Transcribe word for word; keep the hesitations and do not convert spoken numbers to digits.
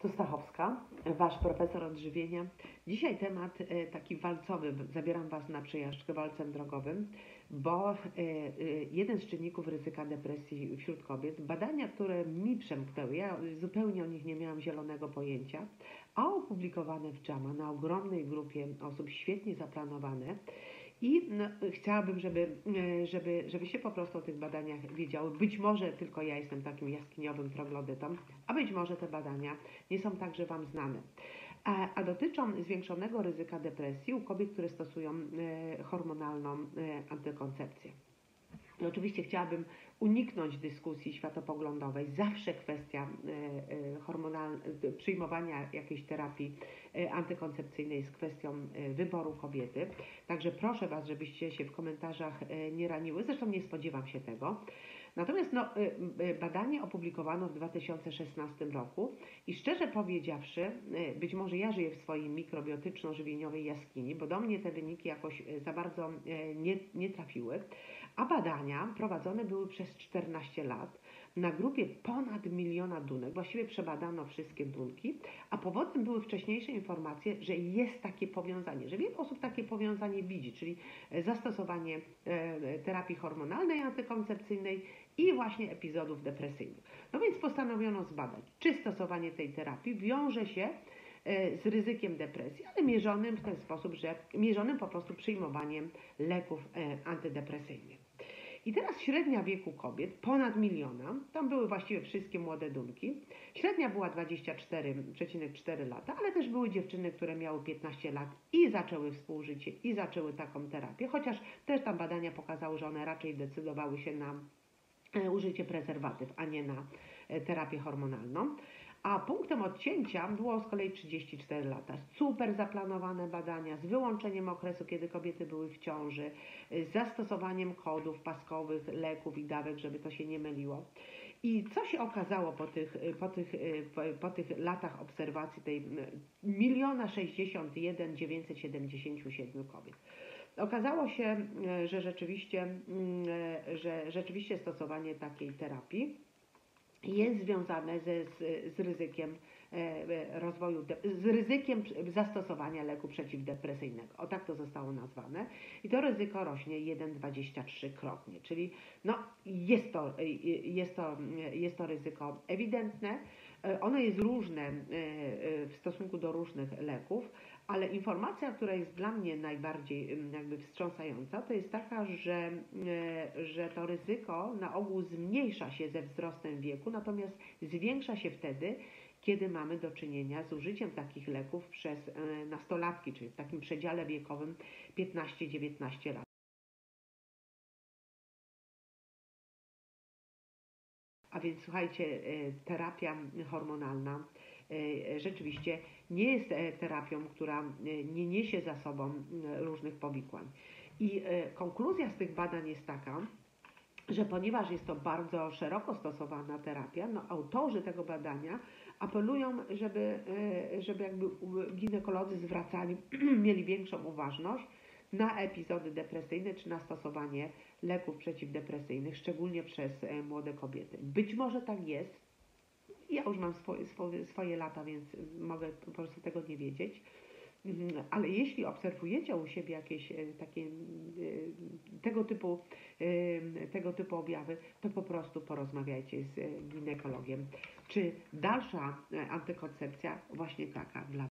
Tu Stachowska, Wasz profesor odżywienia. Dzisiaj temat e, taki walcowy. Zabieram Was na przejażdżkę walcem drogowym, bo e, e, jeden z czynników ryzyka depresji wśród kobiet, badania, które mi przemknęły, ja zupełnie o nich nie miałam zielonego pojęcia, a opublikowane w JAMA na ogromnej grupie osób, świetnie zaplanowane. I no, chciałabym, żeby, żeby, żebyście po prostu o tych badaniach wiedziały. Być może tylko ja jestem takim jaskiniowym troglodytą, a być może te badania nie są także Wam znane. A, a dotyczą zwiększonego ryzyka depresji u kobiet, które stosują e, hormonalną e, antykoncepcję. I oczywiście chciałabym uniknąć dyskusji światopoglądowej. Zawsze kwestia hormonalna, przyjmowania jakiejś terapii antykoncepcyjnej jest kwestią wyboru kobiety. Także proszę Was, żebyście się w komentarzach nie raniły. Zresztą nie spodziewam się tego. Natomiast no, badanie opublikowano w dwa tysiące szesnastym roku i szczerze powiedziawszy, być może ja żyję w swojej mikrobiotyczno-żywieniowej jaskini, bo do mnie te wyniki jakoś za bardzo nie, nie trafiły, a badania prowadzone były przez czternaście lat na grupie ponad miliona dunek. Właściwie przebadano wszystkie dunki, a powodem były wcześniejsze informacje, że jest takie powiązanie, że wiele osób takie powiązanie widzi, czyli zastosowanie terapii hormonalnej, antykoncepcyjnej i właśnie epizodów depresyjnych. No więc postanowiono zbadać, czy stosowanie tej terapii wiąże się z ryzykiem depresji, ale mierzonym w ten sposób, że mierzonym po prostu przyjmowaniem leków antydepresyjnych. I teraz średnia wieku kobiet, ponad miliona, tam były właściwie wszystkie młode dunki, średnia była dwadzieścia cztery przecinek cztery lata, ale też były dziewczyny, które miały piętnaście lat i zaczęły współżycie i zaczęły taką terapię, chociaż też tam badania pokazały, że one raczej decydowały się na użycie prezerwatyw, a nie na terapię hormonalną. A punktem odcięcia było z kolei trzydzieści cztery lata. Super zaplanowane badania z wyłączeniem okresu, kiedy kobiety były w ciąży, z zastosowaniem kodów paskowych, leków i dawek, żeby to się nie myliło. I co się okazało po tych, po tych, po, po tych latach obserwacji tej miliona sześćdziesiąt jeden dziewięćset siedemdziesiąt siedem kobiet? Okazało się, że rzeczywiście, że rzeczywiście stosowanie takiej terapii jest związane ze, z, z ryzykiem rozwoju, z ryzykiem zastosowania leku przeciwdepresyjnego. O tak to zostało nazwane. I to ryzyko rośnie jeden przecinek dwadzieścia trzy krotnie, czyli no, jest, to, jest, to, jest to ryzyko ewidentne. Ono jest różne w stosunku do różnych leków, ale informacja, która jest dla mnie najbardziej jakby wstrząsająca, to jest taka, że, że to ryzyko na ogół zmniejsza się ze wzrostem wieku, natomiast zwiększa się wtedy, kiedy mamy do czynienia z użyciem takich leków przez nastolatki, czyli w takim przedziale wiekowym piętnaście dziewiętnaście lat. A więc słuchajcie, terapia hormonalna rzeczywiście nie jest terapią, która nie niesie za sobą różnych powikłań. I konkluzja z tych badań jest taka, że ponieważ jest to bardzo szeroko stosowana terapia, no autorzy tego badania apelują, żeby, żeby jakby ginekolodzy zwracali, mieli większą uważność na epizody depresyjne czy na stosowanie leków przeciwdepresyjnych, szczególnie przez młode kobiety. Być może tak jest. Ja już mam swoje, swoje, swoje lata, więc mogę po prostu tego nie wiedzieć. Ale jeśli obserwujecie u siebie jakieś takie tego typu, tego typu objawy, to po prostu porozmawiajcie z ginekologiem. Czy dalsza antykoncepcja właśnie taka dla